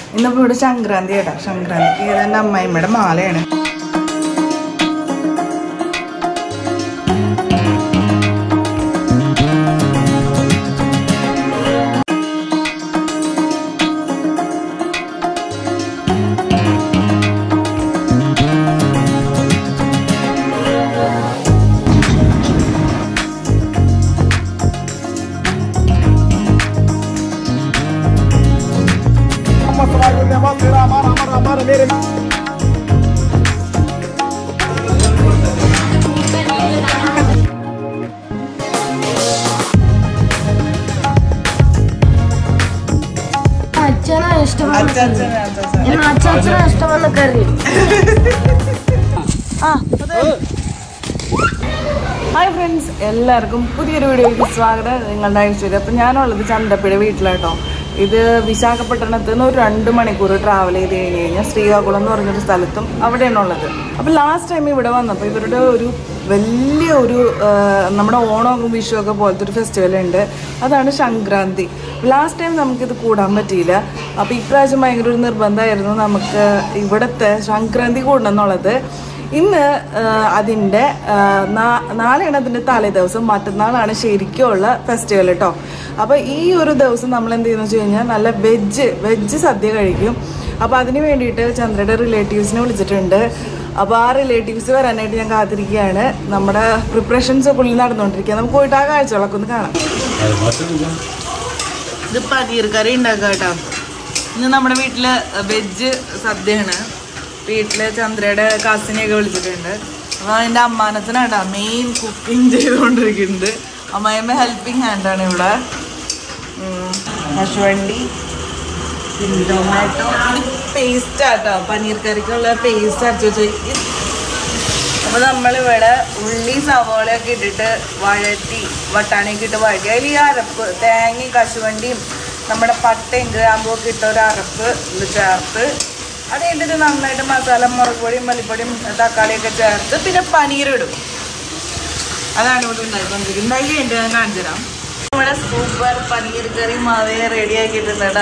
ഇന്നിപ്പോൾ ഇവിടെ സംക്രാന്തി കേട്ടോ. സംക്രാന്തിക്ക് ഇതെൻ്റെ അമ്മായിമ്മയുടെ മാലയാണ്. ഹായ് ഫ്രണ്ട്സ്, എല്ലാവർക്കും പുതിയൊരു വീഡിയോയ്ക്ക് സ്വാഗതം. നിങ്ങളുടെ ഐശ്വര്യം. അപ്പം ഞാനുള്ളത് ചന്തപ്പുഴ വീട്ടിലാട്ടോ. ഇത് വിശാഖപട്ടണത്ത് നിന്ന് ഒരു 2 മണിക്കൂർ ട്രാവൽ ചെയ്ത് കഴിഞ്ഞ് കഴിഞ്ഞാൽ ശ്രീകാകുളം എന്ന് പറഞ്ഞൊരു സ്ഥലത്തും അവിടെയാണുള്ളത്. അപ്പം ലാസ്റ്റ് ടൈം ഇവിടെ വന്നപ്പോൾ ഇവരുടെ ഒരു വലിയ ഒരു നമ്മുടെ ഓണവും വിഷുവൊക്കെ പോലത്തെ ഒരു ഫെസ്റ്റിവൽ ഉണ്ട്. അതാണ് സംക്രാന്തി. ലാസ്റ്റ് ടൈം നമുക്കിത് കൂടാൻ പറ്റിയില്ല. അപ്പോൾ ഇപ്രാവശ്യം ഭയങ്കര ഒരു നിർബന്ധമായിരുന്നു നമുക്ക് ഇവിടുത്തെ സംക്രാന്തി കൂടണം എന്നുള്ളത്. ഇന്ന് അതിൻ്റെ നാളെയാണ് അതിൻ്റെ തലേ ദിവസം. മറ്റന്നാളാണ് ശരിക്കുമുള്ള ഫെസ്റ്റിവൽ കേട്ടോ. അപ്പോൾ ഈ ഒരു ദിവസം നമ്മൾ എന്ത് ചെയ്യുന്നു വെച്ച് കഴിഞ്ഞാൽ നല്ല വെജ് സദ്യ കഴിക്കും. അപ്പോൾ അതിന് വേണ്ടിയിട്ട് ചന്ദ്രയുടെ റിലേറ്റീവ്സിനെ വിളിച്ചിട്ടുണ്ട്. അപ്പോൾ ആ റിലേറ്റീവ്സ് വരാനായിട്ട് ഞാൻ കാത്തിരിക്കുകയാണ്. നമ്മുടെ പ്രിപ്പറേഷൻസ് പുള്ളി നടന്നുകൊണ്ടിരിക്കുക. നമുക്ക് പോയിട്ട് ആ കാഴ്ചകളൊക്കെ ഒന്ന് കാണാം. ഇത് പനീർ കറി ഉണ്ടാക്കുക കേട്ടോ. ഇന്ന് നമ്മുടെ വീട്ടിൽ വെജ് സദ്യയാണ്. വീട്ടിൽ ചന്ദ്രയുടെ കസിനെയൊക്കെ വിളിച്ചിട്ടുണ്ട്. അപ്പോൾ അതിൻ്റെ അമ്മാനത്തിനാട്ടോ മെയിൻ കുക്കിംഗ് ചെയ്തുകൊണ്ടിരിക്കുന്നത്. അമ്മായിയമ്മ ഹെൽപ്പിംഗ് ഹാൻഡാണ് ഇവിടെ. കശുവണ്ടി, ടൊമാറ്റോ, ഇത് പേസ്റ്റ് ആട്ടോ, പനീർ കറിക്കുള്ള പേസ്റ്റ് അരച്ച് വെച്ച്. അപ്പോൾ നമ്മളിവിടെ ഉള്ളി സവോളയൊക്കെ ഇട്ടിട്ട് വഴറ്റി, വട്ടാണിയൊക്കെ ഇട്ട് വഴറ്റി അതിൽ ഈ അരപ്പ് തേങ്ങയും കശുവണ്ടിയും നമ്മുടെ പട്ടയും ഗ്രാമ്പുമൊക്കെ ഇട്ട ഒരു അരപ്പ് ഇത് ചേർത്ത് അത് കഴിഞ്ഞിട്ട് നന്നായിട്ട് മസാല, മുളക് പൊടിയും മല്ലിപ്പൊടിയും തക്കാളിയൊക്കെ ചേർത്ത് പിന്നെ പനീരിടും. അതാണ് ഇവിടെ ഉണ്ടായിക്കൊണ്ടിരിക്കുന്നത്. ഉണ്ടാക്കി കഴിഞ്ഞിട്ട് ഞാൻ കാണിച്ചു തരാം. ഇവിടെ സൂപ്പർ പനീർ കറി മാവേ റെഡി ആക്കിയിട്ടുണ്ട് കേട്ടോ.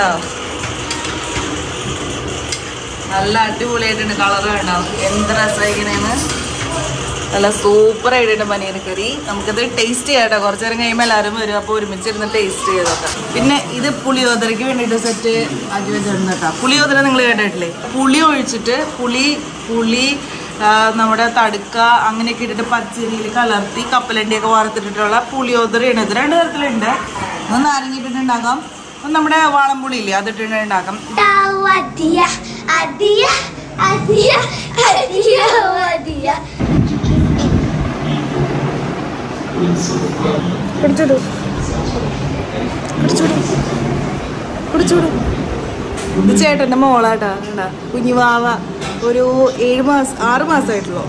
നല്ല അടിപൊളിയായിട്ടുണ്ട്. കളറ് വേണം, എന്ത് രസമായിക്കണേന്ന്. നല്ല സൂപ്പർ ആയിട്ടുണ്ട് പനീർ കറി. നമുക്കത് ടേസ്റ്റ് ചെയ്യാം കേട്ടോ. കുറച്ച് നേരം കഴിയുമ്പോൾ എല്ലാവരും വരും. അപ്പോൾ ഒരുമിച്ചിരുന്ന് ടേസ്റ്റ് ചെയ്തോക്കാം. പിന്നെ ഇത് പുളിയോദരയ്ക്ക് വേണ്ടിയിട്ട് സെറ്റ് ആക്കി വെച്ചിരുന്നു കേട്ടോ. പുളിയോദര നിങ്ങൾ കേട്ടിട്ടില്ലേ? പുളി ഒഴിച്ചിട്ട് പുളി നമ്മുടെ തടുക്ക അങ്ങനെയൊക്കെ ഇട്ടിട്ട് പച്ചരിയിൽ കലർത്തി കപ്പലണ്ടിയൊക്കെ വറുത്തിട്ടിട്ടുള്ള പുളിയോദരയാണ്. ഇത് 2 തരത്തിലുണ്ട്. ഒന്ന് നാരങ്ങ ഇട്ടിട്ടുണ്ടാക്കാം, ഒന്ന് നമ്മുടെ വാളംപുളി ഇല്ലേ അതിട്ടിട്ട് ഉണ്ടാക്കാം. ഇത് ചേട്ടൻ്റെ മോളാട്ടാ. കുഞ്ഞുവാവ ഒരു 6 മാസമായിട്ടുള്ളൂ.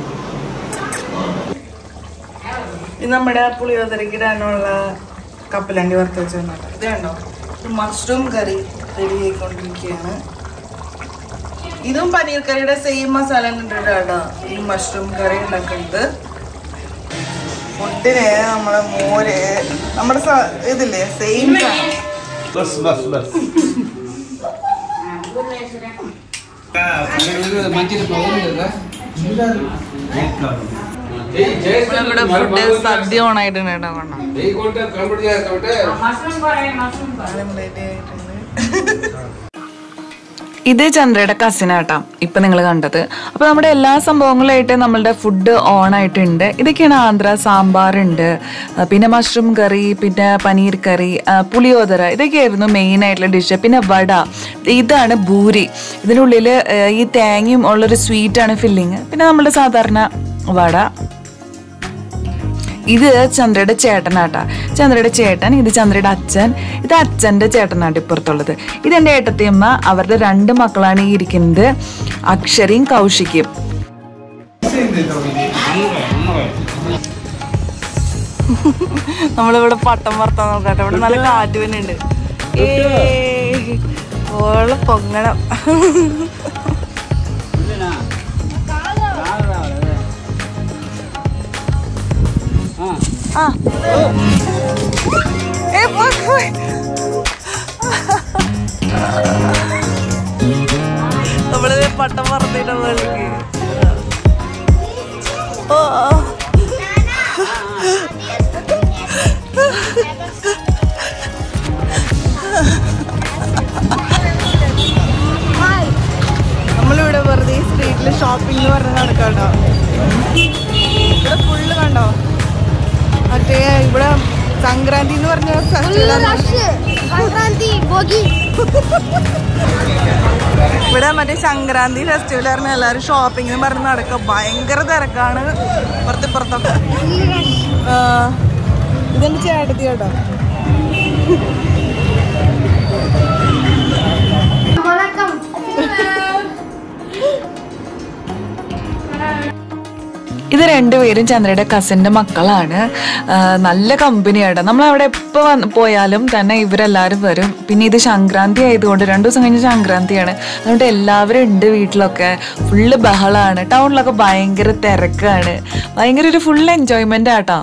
ഇത് നമ്മുടെ പുളിയോദരയ്ക്ക് ഇടാനുള്ള കപ്പലണ്ടി വറുത്ത് വെച്ച് വന്നിട്ട് ഇത് കണ്ടോ. മഷ്റൂം കറി റെഡി ആയിക്കൊണ്ടിരിക്കുകയാണ്. ഇതും പനീർ കറിയുടെ സെയിം മസാല കണ്ടിട്ട് കേട്ടോ ഈ മഷ്റൂം കറി ഉണ്ടാക്കുന്നത്. ഫുഡിന് നമ്മളെ മോര് നമ്മുടെ ഇതില്ലേ സെയിം നമ്മുടെ ഫുഡ് സദ്യ ഓണായിട്ടുണ്ട് കേട്ടോ. ഇത് ചന്ദ്രയുടെ കസിനാട്ടാ ഇപ്പൊ നിങ്ങൾ കണ്ടത്. അപ്പൊ നമ്മുടെ എല്ലാ സംഭവങ്ങളായിട്ട് നമ്മളുടെ ഫുഡ് ഓൺ ആയിട്ടുണ്ട്. ഇതൊക്കെയാണ് ആന്ധ്ര. സാമ്പാറുണ്ട്, പിന്നെ മഷ്റൂം കറി, പിന്നെ പനീർ കറി, പുളിയോദര, ഇതൊക്കെയായിരുന്നു മെയിൻ ആയിട്ടുള്ള ഡിഷ്. പിന്നെ വട, ഇതാണ് ഭൂരി. ഇതിനുള്ളിൽ ഈ തേങ്ങയും ഉള്ളൊരു സ്വീറ്റാണ് ഫില്ലിങ്. പിന്നെ നമ്മുടെ സാധാരണ വട. ഇത് ചന്ദ്രയുടെ ചേട്ടനാട്ടാ. ചന്ദ്രയുടെ ചേട്ടൻ, ഇത് ചന്ദ്രയുടെ അച്ഛൻ, ഇത് അച്ഛൻ്റെ ചേട്ടനാട്ട് ഇപ്പുറത്തുള്ളത്. ഇതെൻ്റെ ഏട്ടത്തിയമ്മ. അവരുടെ 2 മക്കളാണ് ഈ ഇരിക്കുന്നത്, അക്ഷരയും കൗശിക്കും. നമ്മളിവിടെ പട്ടം വറുത്താൻ നോക്കട്ടെ. ഇവിടെ നല്ല കാറ്റ് തന്നെ ഉണ്ട്. ഓള് പൊങ്ങണം. വട്ടം പറഞ്ഞിട്ട് വേളിക്ക് ഓ നമ്മളിവിടെ വെറുതെ ഈ സ്ട്രീറ്റിൽ ഷോപ്പിംഗ് എന്ന് പറഞ്ഞ് നടക്കാട്ടോ. ഇവിടെ ഫുള്ള് കണ്ടോ മറ്റേ ഇവിടെ സംക്രാന്തി എന്ന് പറഞ്ഞ ഇവിടെ മറ്റേ സംക്രാന്തി ഫെസ്റ്റിവൽ പറഞ്ഞ എല്ലാവരും ഷോപ്പിംഗ് എന്ന് പറഞ്ഞ് നടക്കുക. ഭയങ്കര തിരക്കാണ് പുറത്തിപ്പുറത്തൊക്കെ. ഇതെന്റെ ചേട്ടത്തി കേട്ടോ. ഇത് രണ്ടുപേരും ചന്ദ്രയുടെ കസിൻ്റെ മക്കളാണ്. നല്ല കമ്പനിയാണ്. നമ്മളവിടെ എപ്പോൾ പോയാലും തന്നെ ഇവരെല്ലാവരും വരും. പിന്നെ ഇത് സംക്രാന്തി ആയതുകൊണ്ട് 2 ദിവസം കഴിഞ്ഞ് സംക്രാന്തിയാണ്. അതുകൊണ്ട് എല്ലാവരും ഉണ്ട് വീട്ടിലൊക്കെ. ഫുള്ള് ബഹളമാണ്. ടൗണിലൊക്കെ ഭയങ്കര തിരക്കാണ്. ഭയങ്കര ഒരു ഫുൾ എൻജോയ്മെൻ്റ് ആട്ടോ.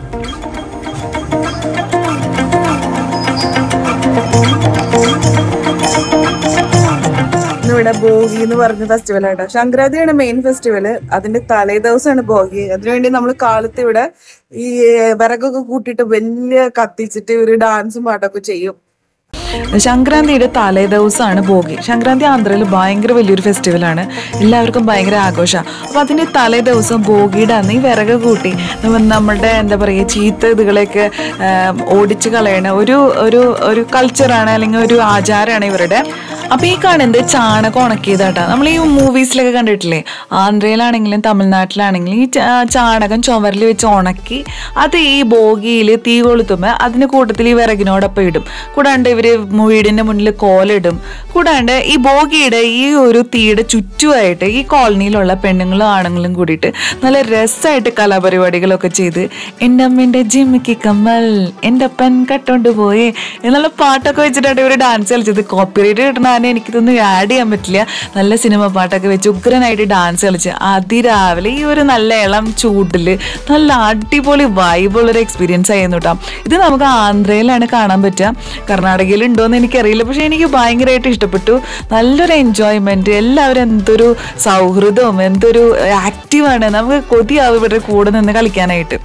ഇവിടെ ഭോഗി എന്ന് പറഞ്ഞ ഫെസ്റ്റിവൽ ആട്ടോ. സംക്രാന്തിയാണ് മെയിൻ ഫെസ്റ്റിവല്. അതിന്റെ തലേ ദിവസമാണ് ഭോഗി. അതിനുവേണ്ടി നമ്മൾ കാലത്ത് ഇവിടെ ഈ വിറകൊക്കെ കൂട്ടിയിട്ട് വലിയ കത്തിച്ചിട്ട് ഒരു ഡാൻസും പാട്ടൊക്കെ ചെയ്യും. സംക്രാന്തിയുടെ തലേ ദിവസമാണ് ഭോഗി. സംക്രാന്തി ആന്ധ്രയിൽ ഭയങ്കര വലിയൊരു ഫെസ്റ്റിവലാണ്. എല്ലാവർക്കും ഭയങ്കര ആഘോഷമാണ്. അപ്പോൾ അതിൻ്റെ തലേ ദിവസം ഭോഗിയുടെ അന്ന് ഈ വിറക് കൂട്ടി നമ്മളുടെ എന്താ പറയുക ചീത്ത ഇതുകളെയൊക്കെ ഓടിച്ച് കളയണ ഒരു കൾച്ചറാണ്, അല്ലെങ്കിൽ ഒരു ആചാരമാണ് ഇവരുടെ. അപ്പോൾ ഈ കാണുന്നത് ചാണകം ഉണക്കിയതാട്ടാ. നമ്മൾ ഈ മൂവീസിലൊക്കെ കണ്ടിട്ടില്ലേ, ആന്ധ്രയിലാണെങ്കിലും തമിഴ്നാട്ടിലാണെങ്കിലും ഈ ചാണകം ചുവരിൽ വെച്ച് ഉണക്കി അത് ഈ ഭോഗിയിൽ തീ കൊളുത്തുമ്പോൾ അതിന് കൂട്ടത്തിൽ ഈ വിറകിനോടൊപ്പം ഇടും. കൂടാണ്ട് ഇവർ വീടിൻ്റെ മുന്നിൽ കോലിടും. കൂടാണ്ട് ഈ ഭോഗിയുടെ ഈ ഒരു തീയുടെ ചുറ്റുമായിട്ട് ഈ കോളനിയിലുള്ള പെണ്ണുങ്ങളും ആണുങ്ങളും കൂടിയിട്ട് നല്ല രസമായിട്ട് കലാപരിപാടികളൊക്കെ ചെയ്ത് എൻ്റെ അമ്മേൻ്റെ ജിമ്മിക്ക് കമ്മൽ എൻ്റെ അപ്പൻ കട്ടോണ്ട് പോയേ എന്നുള്ള പാട്ടൊക്കെ വെച്ചിട്ടാണ് ഇവർ ഡാൻസ് കളിച്ചത്. കോപ്പിറൈറ്റ് കിട്ടണ എനിക്കിതൊന്നും ആഡ് ചെയ്യാൻ പറ്റില്ല. നല്ല സിനിമ പാട്ടൊക്കെ വെച്ച് ഉഗ്രനായിട്ട് ഡാൻസ് കളിച്ച് അതിരാവിലെ ഈ ഒരു നല്ല ഇളം ചൂടിൽ നല്ല അടിപൊളി വൈബുള്ളൊരു എക്സ്പീരിയൻസ് ആയിരുന്നു കേട്ടോ. ഇത് നമുക്ക് ആന്ധ്രയിലാണ് കാണാൻ പറ്റുക. കർണാടകയിൽ ഉണ്ടോയെന്ന് എനിക്കറിയില്ല. പക്ഷെ എനിക്ക് ഭയങ്കരമായിട്ട് ഇഷ്ടപ്പെട്ടു. നല്ലൊരു എൻജോയ്മെൻറ്റ്. എല്ലാവരും എന്തൊരു സൗഹൃദവും എന്തൊരു ആക്റ്റീവാണ്. നമുക്ക് കൊതിയാവും ഇവരുടെ കൂടെ നിന്ന് കളിക്കാനായിട്ട്.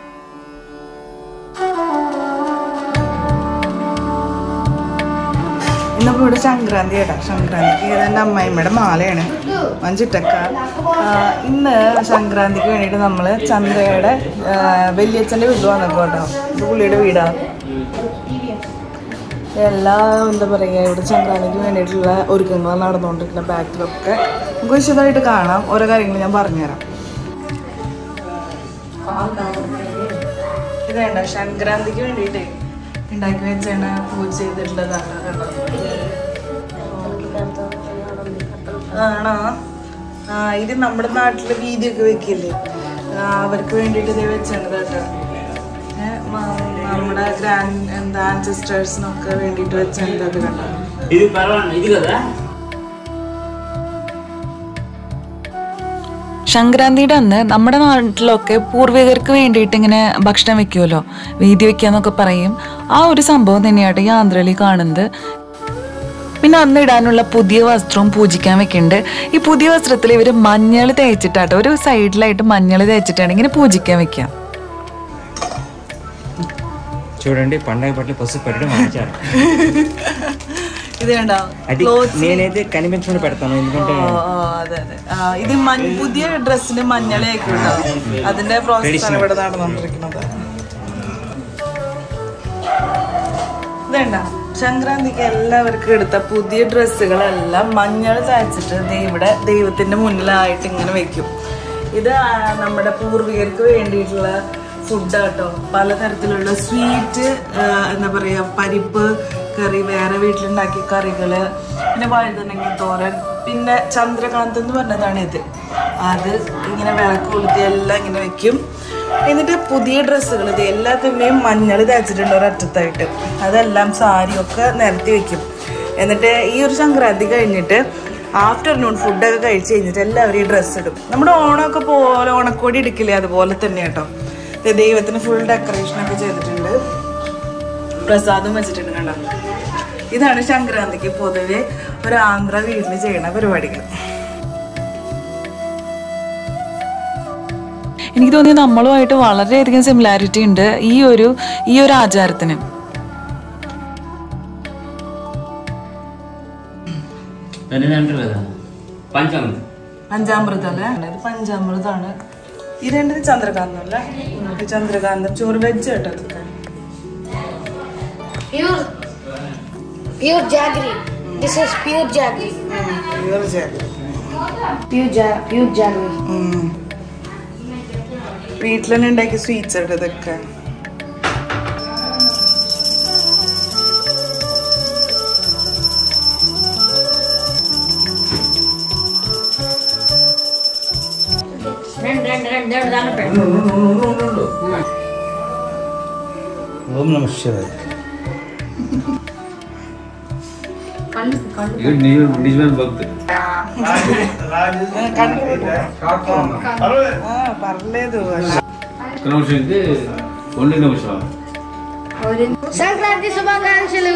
ഇന്നിപ്പോൾ ഇവിടെ സംക്രാന്തി ആയിട്ടാ. സംക്രാന്തിക്ക് എൻ്റെ അമ്മായിമ്മയുടെ മാലയാണ് മഞ്ചിട്ടക്ക. ഇന്ന് സംക്രാന്തിക്ക് വേണ്ടിയിട്ട് നമ്മൾ ചന്ദ്രയുടെ വലിയച്ഛൻ്റെ വീട്ടിൽ വന്നപ്പോൾ കേട്ടോ. ഇത് പുള്ളിയുടെ വീടാണ്. എല്ലാ എന്താ പറയുക ഇവിടെ സംക്രാന്തിക്ക് വേണ്ടിയിട്ടുള്ള ഒരുക്കങ്ങൾ നടന്നുകൊണ്ടിരിക്കുന്ന ബാക്കിലൊക്കെ നമുക്ക് വിശദമായിട്ട് കാണാം. ഓരോ കാര്യങ്ങൾ ഞാൻ പറഞ്ഞുതരാം. ഇത് വേണ്ട സംക്രാന്തിക്ക് വേണ്ടിയിട്ടേ ഉണ്ടാക്കി വെച്ചാണ് പൂജ ചെയ്തിട്ടുള്ളതാണ്. ആണോ? ഇത് നമ്മുടെ നാട്ടില് വീതിയൊക്കെ വെക്കില്ലേ, അവർക്ക് വേണ്ടിയിട്ട് ഇത് വെച്ചാണ് കേട്ടോ. നമ്മുടെ ഗ്രാൻഡ് ആൻസിസ്റ്റേഴ്സിനൊക്കെ വേണ്ടിയിട്ട് വെച്ചാണ് ഇതൊക്കെ കണ്ടോ. സംക്രാന്തിയുടെ അന്ന് നമ്മുടെ നാട്ടിലൊക്കെ പൂർവികർക്ക് വേണ്ടിയിട്ട് ഇങ്ങനെ ഭക്ഷണം വെക്കുമല്ലോ, വീതി വെക്കാന്നൊക്കെ പറയും. ആ ഒരു സംഭവം തന്നെയായിട്ട് ഈ ആന്ധ്രയിൽ കാണുന്നത്. പിന്നെ അന്ന് ഇടാനുള്ള പുതിയ വസ്ത്രവും പൂജിക്കാൻ വെക്കുന്നുണ്ട്. ഈ പുതിയ വസ്ത്രത്തിൽ ഇവർ മഞ്ഞൾ തേച്ചിട്ടാട്ടോ, ഒരു സൈഡിലായിട്ട് മഞ്ഞൾ തേച്ചിട്ടാണ് ഇങ്ങനെ പൂജിക്കാൻ വെക്കാം. చూడండి పండగ బట్టలు పసుపు పెట్టడం మార్చారు. ఇది నేనైతే కనిపించకుండా పెడతాను, ఎందుకంటే ఇది പുതിയ ഡ്രസ്സിന് മഞ്ഞളേക്കും അതിന്റെ പ്രോസസ്സാണ് ഇവിടെ നടന്നുകൊണ്ടിരിക്കുന്നത്. ഇതേണ്ട സംക്രാന്തിക്ക് എല്ലാവർക്കും എടുത്ത പുതിയ ഡ്രസ്സുകളെല്ലാം മഞ്ഞൾ തേച്ചിട്ട് ഇവിടെ ദൈവത്തിന്റെ മുന്നിലായിട്ട് ഇങ്ങനെ വെക്കും. ഇത് നമ്മുടെ പൂർവികർക്ക് വേണ്ടിയിട്ടുള്ള ഫുഡാട്ടോ. പലതരത്തിലുള്ള സ്വീറ്റ്, എന്താ പറയുക, പരിപ്പ് കറി, വേറെ വീട്ടിലുണ്ടാക്കിയ കറികള്, പിന്നെ വഴുതനങ്ങ തോരൻ, പിന്നെ ചന്ദ്രകാന്ത് എന്ന് പറഞ്ഞതാണ് ഇത്. അത് ഇങ്ങനെ വിളക്ക് കൊളുത്തി എല്ലാം ഇങ്ങനെ വെക്കും. എന്നിട്ട് പുതിയ ഡ്രസ്സുകൾ ഇത് എല്ലാത്തിൻ്റെയും മഞ്ഞൾ തേച്ചിട്ടുണ്ട് ഒരറ്റത്തായിട്ട്. അതെല്ലാം സാരിയൊക്കെ നിരത്തി വെക്കും. എന്നിട്ട് ഈ ഒരു സംക്രാന്തി കഴിഞ്ഞിട്ട് ആഫ്റ്റർനൂൺ ഫുഡൊക്കെ കഴിച്ച് കഴിഞ്ഞിട്ട് എല്ലാവരും ഈ ഡ്രസ്സ് ഇടും. നമ്മുടെ ഓണമൊക്കെ പോലെ ഓണക്കോടി എടുക്കില്ലേ, അതുപോലെ തന്നെ കേട്ടോ. ദൈവത്തിന് ഫുൾ ഡെക്കറേഷനൊക്കെ ചെയ്തിട്ടുണ്ട്, പ്രസാദം വെച്ചിട്ടുണ്ട് കണ്ടോ. ഇതാണ് സംക്രാന്തിക്ക് പൊതുവെ ഒരു ആന്ധ്ര വീട്ടിൽ ചെയ്യുന്ന പരിപാടികൾ. എനിക്ക് തോന്നി നമ്മളുമായിട്ട് വളരെയധികം സിമിലാരിറ്റി ഉണ്ട് ഈ ഒരു ആചാരത്തിന്. പഞ്ചാമൃതം അല്ലേ? ഇത് പഞ്ചാമൃതാണ്. ഈ രണ്ടിന് ചന്ദ്രകാന്തം അല്ലേ? ചന്ദ്രകാന്തം ചോറ് വെജ് കേട്ടോ. Pure jaggery. This is pure jaggery. Pure jaggery. Pure jaggery. വീട്ടിൽ തന്നെ ഉണ്ടാക്കിയ സ്വീറ്റ്സ് ആയിട്ട് ഇതൊക്കെ. ഓം നമഃ ശിവായ. సంక్రాంతి శుభాకాంక్షలు.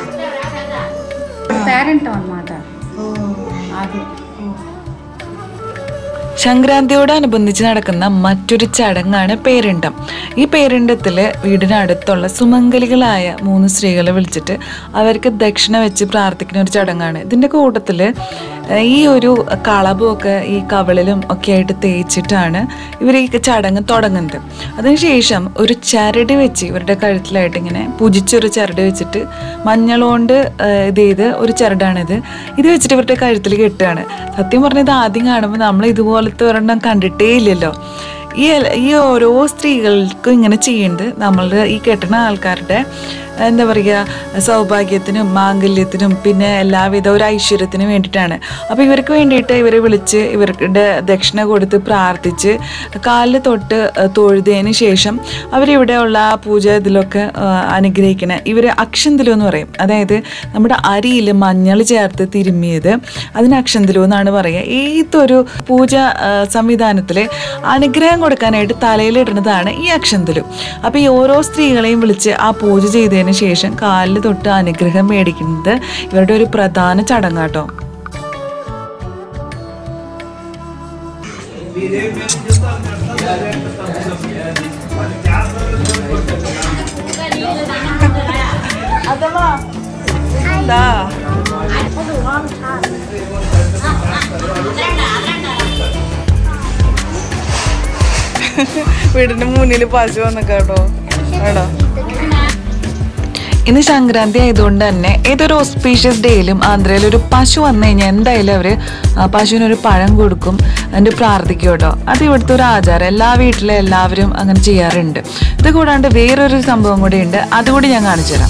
పేరెంట్ అన్నమాట. అది സംക്രാന്തിയോടനുബന്ധിച്ച് നടക്കുന്ന മറ്റൊരു ചടങ്ങാണ് പേരിണ്ടം. ഈ പേരിണ്ടത്തിൽ വീടിനടുത്തുള്ള സുമംഗലികളായ 3 സ്ത്രീകളെ വിളിച്ചിട്ട് അവർക്ക് ദക്ഷിണ വെച്ച് പ്രാർത്ഥിക്കുന്ന ഒരു ചടങ്ങാണ്. ഇതിൻ്റെ കൂട്ടത്തിൽ ഈ ഒരു കളഭമൊക്കെ ഈ കവിളിലും ഒക്കെ ആയിട്ട് തേച്ചിട്ടാണ് ഇവർ ഈ ചടങ്ങ് തുടങ്ങുന്നത്. അതിനുശേഷം ഒരു ചരട് വെച്ച് ഇവരുടെ കഴുത്തിലായിട്ട് ഇങ്ങനെ പൂജിച്ചൊരു ചരട് വെച്ചിട്ട് മഞ്ഞൾ കൊണ്ട് ഇത് ചെയ്ത് ഒരു ചരടാണിത്. ഇത് വെച്ചിട്ട് ഇവരുടെ കഴുത്തിൽ കെട്ടുകയാണ്. സത്യം പറഞ്ഞത് ആദ്യം കാണുമ്പോൾ നമ്മൾ ഇതുപോലത്തെ ഒരെണ്ണം കണ്ടിട്ടേ ഇല്ലല്ലോ. ഈ ഓരോ സ്ത്രീകൾക്കും ഇങ്ങനെ ചെയ്യുന്നത് നമ്മളുടെ ഈ കെട്ടുന്ന ആൾക്കാരുടെ എന്താ പറയുക സൗഭാഗ്യത്തിനും മാംഗല്യത്തിനും പിന്നെ എല്ലാവിധ ഒരു ഐശ്വര്യത്തിനും വേണ്ടിയിട്ടാണ്. അപ്പോൾ ഇവർക്ക് വേണ്ടിയിട്ട് ഇവരെ വിളിച്ച് ഇവരുടെ ദക്ഷിണ കൊടുത്ത് പ്രാർത്ഥിച്ച് കാലിൽ തൊട്ട് തൊഴുതതിന് ശേഷം അവരിവിടെയുള്ള ആ പൂജ ഇതിലൊക്കെ അനുഗ്രഹിക്കണേ. ഇവർ അക്ഷന്തലു എന്ന് പറയും. അതായത് നമ്മുടെ അരിയിൽ മഞ്ഞൾ ചേർത്ത് തിരുമ്മിയത് അതിന് അക്ഷന്തലു എന്നാണ് പറയുക. ഏതൊരു പൂജ സംവിധാനത്തിൽ അനുഗ്രഹം കൊടുക്കാനായിട്ട് തലയിലിടുന്നതാണ് ഈ അക്ഷന്തലു. അപ്പോൾ ഈ ഓരോ സ്ത്രീകളെയും വിളിച്ച് ആ പൂജ ചെയ്തതിന് ശേഷം കാലിൽ തൊട്ട് അനുഗ്രഹം മേടിക്കുന്നത് ഇവരുടെ ഒരു പ്രധാന ചടങ്ങാട്ടോ. വീടിന്റെ മുന്നിൽ പശു വന്നേക്കാട്ടോ. കേട്ടോ ഇന്ന് സംക്രാന്തി ആയതുകൊണ്ട് തന്നെ ഏതൊരു ഓസ്പീഷ്യസ് ഡേയിലും ആന്ധ്രയിൽ ഒരു പശു വന്നു കഴിഞ്ഞാൽ എന്തായാലും അവർ പശുവിനൊരു പഴം കൊടുക്കും, അതിൻ്റെ പ്രാർത്ഥിക്കും കേട്ടോ. അത് ഇവിടുത്തെ ഒരു ആചാരം. എല്ലാ വീട്ടിലും എല്ലാവരും അങ്ങനെ ചെയ്യാറുണ്ട്. ഇത് കൂടാണ്ട് വേറൊരു സംഭവം കൂടി ഉണ്ട്, അതുകൂടി ഞാൻ കാണിച്ചു തരാം.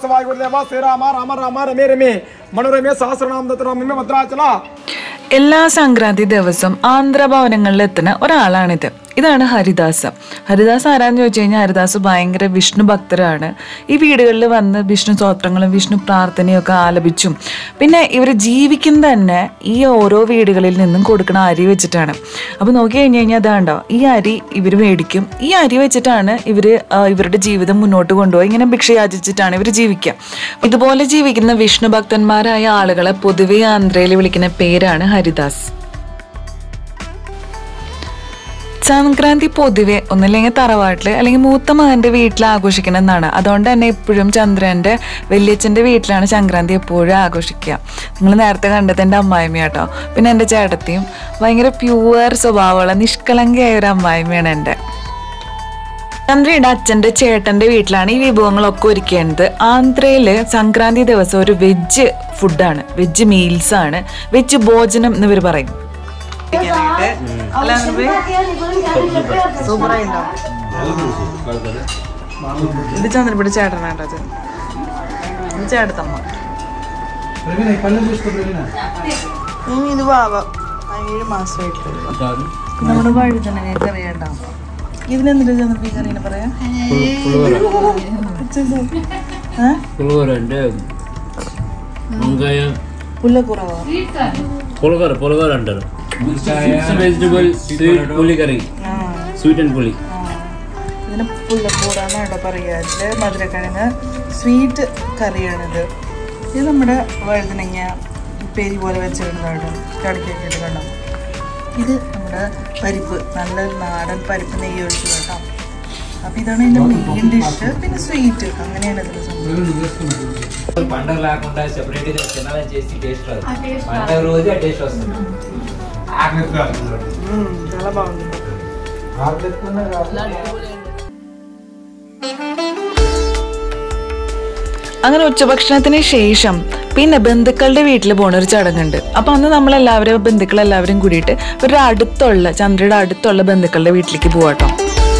എല്ലാ സംക്രാന്തി ദിവസം ആന്ധ്രാഭവനങ്ങളിൽ എത്തുന്ന ഒരാളാണിത്. ഇതാണ് ഹരിദാസ്. ഹരിദാസ് ആരാന്ന് ചോദിച്ചു കഴിഞ്ഞാൽ ഹരിദാസ് ഭയങ്കര വിഷ്ണു ഭക്തരാണ്. ഈ വീടുകളിൽ വന്ന് വിഷ്ണു സ്തോത്രങ്ങളും വിഷ്ണു പ്രാർത്ഥനയും ഒക്കെ ആലപിച്ചും പിന്നെ ഇവർ ജീവിക്കുന്നത് തന്നെ ഈ ഓരോ വീടുകളിൽ നിന്നും കൊടുക്കുന്ന അരി വെച്ചിട്ടാണ്. അപ്പോൾ നോക്കി കഴിഞ്ഞ് കഴിഞ്ഞാൽ അതാണ്ടോ ഈ അരി ഇവർ മേടിക്കും. ഈ അരി വെച്ചിട്ടാണ് ഇവരുടെ ജീവിതം മുന്നോട്ട് കൊണ്ടുപോയി. ഇങ്ങനെ ഭിക്ഷ യാചിച്ചിട്ടാണ് ഇവർ ജീവിക്കുക. ഇതുപോലെ ജീവിക്കുന്ന വിഷ്ണു ഭക്തന്മാരായ ആളുകളെ പൊതുവെ ആന്ധ്രയിൽ വിളിക്കുന്ന പേരാണ് ഹരിദാസ്. സംക്രാന്തി പൊതുവെ ഒന്നില്ലെങ്കിൽ തറവാട്ടിൽ അല്ലെങ്കിൽ മൂത്ത മകൻ്റെ വീട്ടിൽ ആഘോഷിക്കണം എന്നാണ്. അതുകൊണ്ട് തന്നെ എപ്പോഴും ചന്ദ്രൻ്റെ വലിയച്ഛൻ്റെ വീട്ടിലാണ് സംക്രാന്തി എപ്പോഴും ആഘോഷിക്കുക. നിങ്ങൾ നേരത്തെ കണ്ടത് എൻ്റെ അമ്മായിമ്മയാട്ടോ. പിന്നെ എൻ്റെ ചേട്ടത്തിയും ഭയങ്കര പ്യുവർ സ്വഭാവമുള്ള നിഷ്കളങ്കയായ ഒരു അമ്മായിമ്മയാണ് എൻ്റെ. ചന്ദ്രയുടെ അച്ഛൻ്റെ ചേട്ടൻ്റെ വീട്ടിലാണ് ഈ വിഭവങ്ങളൊക്കെ ഒരുക്കേണ്ടത്. ആന്ധ്രയിൽ സംക്രാന്തി ദിവസം ഒരു വെജ് ഫുഡാണ്, വെജ് മീൽസാണ്, വെജ് ഭോജനം എന്നിവർ പറയും. ഇത് ചന്ദ്രപിടി ചേട്ടനാട്ടത്, ചേട്ടത്തമ്മ. ഇത് വാവ 7 മാസമായിട്ടുള്ള നമ്മുടെ വഴുതന കറിയാട്ടോ. ഇതിനെന്തിനാ ചന്ദ്രപ്പി കറീനെ പറയാ? പുല്ലക്കുറവാ ഇതിന് പുല്ലക്കൂടാന്ന് കേട്ടോ പറയാ. ഇതില് മധുരക്കിഴങ്ങ് സ്വീറ്റ് കറിയാണിത്. ഇത് നമ്മുടെ വഴുതനങ്ങ ഉപ്പേരി പോലെ വെച്ചിരുന്നത് കേട്ടോ, കടക്കിയൊക്കെ കണ്ടോ. ഇത് നമ്മുടെ പരിപ്പ്, നല്ല നാടൻ പരിപ്പ് നെയ്യ് ഒഴിച്ചു കേട്ടോ. അപ്പൊ ഇതാണ് ഇതിന്റെ മെയിൻ ഡിഷ്. പിന്നെ സ്വീറ്റ്, അങ്ങനെയാണ് ഇതിന്റെ സംഭവം. పండగ లేకుండా సెపరేట్ గా తినాలని చేసి టేస్ట్ రాదు. పండగ రోజే ఆ టేస్ట్ వస్తుంది. చాలా బాగుంది. അങ്ങനെ ഉച്ചഭക്ഷണത്തിന് ശേഷം പിന്നെ ബന്ധുക്കളുടെ വീട്ടിൽ പോണ ഒരു ചടങ്ങുണ്ട്. അപ്പൊ അന്ന് നമ്മളെല്ലാവരും ബന്ധുക്കളെല്ലാവരും കൂടിയിട്ട് ഒരു അടുത്തുള്ള ചന്ദ്രയുടെ അടുത്തുള്ള ബന്ധുക്കളുടെ വീട്ടിലേക്ക് പോവാട്ടോ.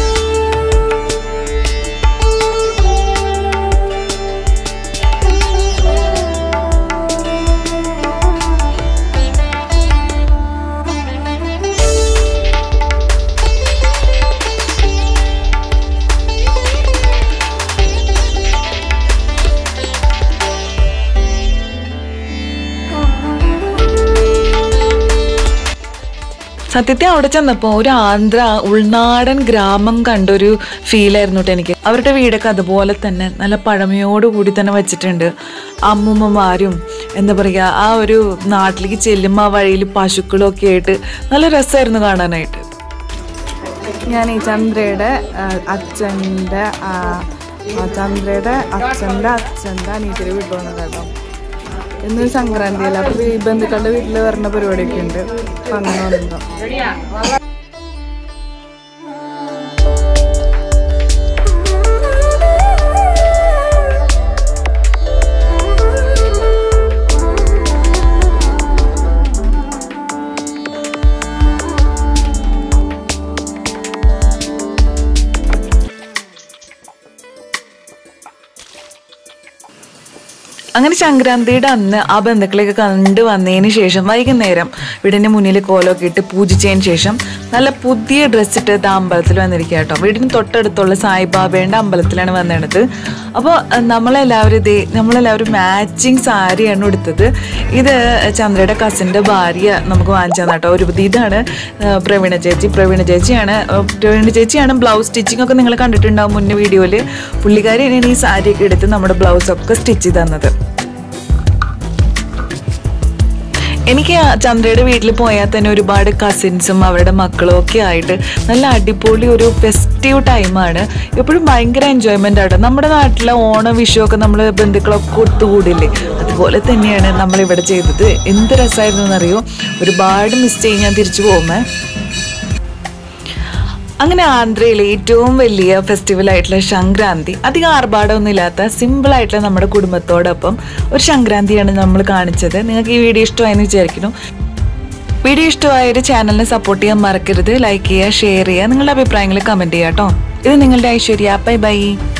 സത്യത്തിൽ അവിടെ ചെന്നപ്പോൾ ഒരു ആന്ധ്ര ഉൾനാടൻ ഗ്രാമം കണ്ടൊരു ഫീലായിരുന്നു കേട്ടോ എനിക്ക്. അവരുടെ വീടൊക്കെ അതുപോലെ തന്നെ നല്ല പഴമയോടുകൂടി തന്നെ വെച്ചിട്ടുണ്ട്. അമ്മൂമ്മമാരും എന്താ പറയുക, ആ ഒരു നാട്ടിലേക്ക് ചെല്ലുമ്പോൾ ആ വഴിയിൽ പശുക്കളും ഒക്കെ ആയിട്ട് നല്ല രസമായിരുന്നു കാണാനായിട്ട്. ഞാൻ ഈ ചന്ദ്രയുടെ അച്ഛൻ്റെ അച്ഛൻ്റെ അനീതിരെ വീട്ടിൽ വന്നത് കേട്ടോ. ഇന്നൊരു സംക്രാന്തിയല്ല, അപ്പൊ ഈ ബന്ധുക്കളുടെ വീട്ടിൽ വരുന്ന പരിപാടിയൊക്കെ ഉണ്ട്. അപ്പൊ അങ്ങനെ വന്നിട്ടുണ്ടോ. അങ്ങനെ സംക്രാന്തിയുടെ അന്ന് ആ ബന്ധുക്കളെയൊക്കെ കണ്ടു വന്നതിന് ശേഷം വൈകുന്നേരം വീടിൻ്റെ മുന്നിൽ കോലമൊക്കെ ഇട്ട് പൂജിച്ചതിന് ശേഷം നല്ല പുതിയ ഡ്രസ്സിട്ട് അമ്പലത്തിൽ വന്നിരിക്കുക കേട്ടോ. വീടിന് തൊട്ടടുത്തുള്ള സായിബാബയുടെ അമ്പലത്തിലാണ് വന്നിടത്. അപ്പോൾ നമ്മളെല്ലാവരും മാച്ചിങ് സാരിയാണ് എടുത്തത്. ഇത് ചന്ദ്രയുടെ കസിൻ്റെ ഭാര്യ നമുക്ക് വാങ്ങിച്ചു തന്നെ കേട്ടോ. ഇതാണ് പ്രവീണ ചേച്ചിയാണ് ബ്ലൗസ് സ്റ്റിച്ചിങ് ഒക്കെ നിങ്ങൾ കണ്ടിട്ടുണ്ടാവും മുന്നേ വീഡിയോയിൽ. പുള്ളിക്കാരിയാണ് ഈ സാരിയൊക്കെ എടുത്ത് നമ്മുടെ ബ്ലൗസൊക്കെ സ്റ്റിച്ച് ചെയ്ത് തന്നത്. എനിക്ക് ചന്ദ്രയുടെ വീട്ടിൽ പോയാൽ തന്നെ ഒരുപാട് കസിൻസും അവരുടെ മക്കളും ഒക്കെ ആയിട്ട് നല്ല അടിപൊളി ഒരു ഫെസ്റ്റീവ് ടൈമാണ്. എപ്പോഴും ഭയങ്കര എൻജോയ്മെൻ്റ് ആണ്. നമ്മുടെ നാട്ടിലെ ഓണം വിഷു ഒക്കെ നമ്മൾ ബന്ധുക്കളൊക്കെ ഒത്തുകൂടില്ലേ, അതുപോലെ തന്നെയാണ് നമ്മളിവിടെ ചെയ്തത്. എന്ത് രസമായിരുന്നു എന്നറിയോ. ഒരുപാട് മിസ് ചെയ്ത് ഞാൻ തിരിച്ചു പോകുമേ. അങ്ങനെ ആന്ധ്രയിലെ ഏറ്റവും വലിയ ഫെസ്റ്റിവൽ ആയിട്ടുള്ള സംക്രാന്തി, അധികം ആർഭാടമൊന്നും ഇല്ലാത്ത സിമ്പിളായിട്ടുള്ള നമ്മുടെ കുടുംബത്തോടൊപ്പം ഒരു സംക്രാന്തിയാണ് നമ്മൾ കാണിച്ചത്. നിങ്ങൾക്ക് ഈ വീഡിയോ ഇഷ്ടമായെന്ന് വിചാരിക്കുന്നു. വീഡിയോ ഇഷ്ടമായൊരു ചാനലിനെ സപ്പോർട്ട് ചെയ്യാൻ മറക്കരുത്. ലൈക്ക് ചെയ്യുക, ഷെയർ ചെയ്യുക, നിങ്ങളുടെ അഭിപ്രായങ്ങൾ കമൻറ്റ് ചെയ്യുക കേട്ടോ. ഇത് നിങ്ങളുടെ ഐശ്വര്യ. Bye bye.